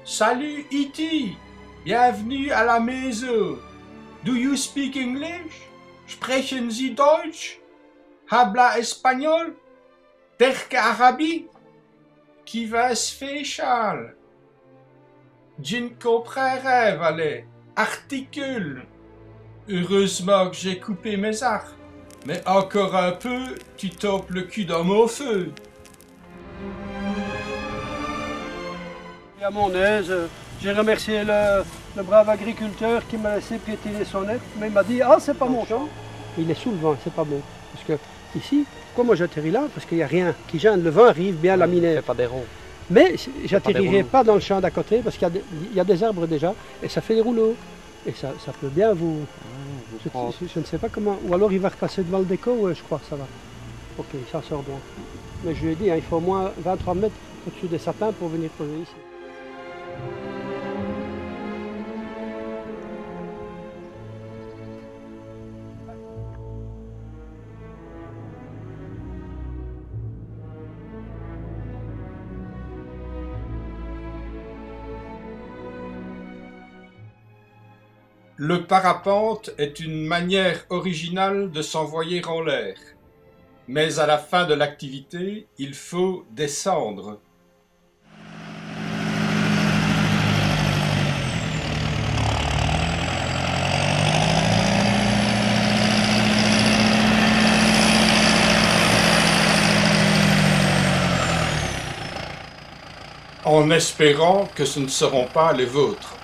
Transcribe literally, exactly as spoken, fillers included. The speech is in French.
Salut E T, bienvenue à la maison. Do you speak English? Sprechen Sie Deutsch? Habla espagnol? Terke Arabi? Qui va special? Jinko prere vale. Articule. Heureusement que j'ai coupé mes arts. Mais encore un peu, tu topes le cul dans mon feu. À mon aise, j'ai remercié le, le brave agriculteur qui m'a laissé piétiner son herbe, mais il m'a dit « Ah, c'est pas mon champ !» Il est sous le vent, c'est pas bon. Parce que ici, pourquoi moi j'atterris là? Parce qu'il n'y a rien qui gêne, le vent arrive bien laminaire. C'est pas des ronds. Mais j'atterrirai pas, pas dans le champ d'à côté, parce qu'il y, y a des arbres déjà, et ça fait des rouleaux. Et ça, ça peut bien vous... Mmh, je, je, je ne sais pas comment... Ou alors il va repasser devant le déco, ouais, je crois que ça va. Ok, ça sort bien. Mais je lui ai dit, hein, il faut au moins vingt-trois mètres au-dessus des sapins pour venir poser ici. Le parapente est une manière originale de s'envoyer en l'air. Mais à la fin de l'activité, il faut descendre. En espérant que ce ne seront pas les vôtres.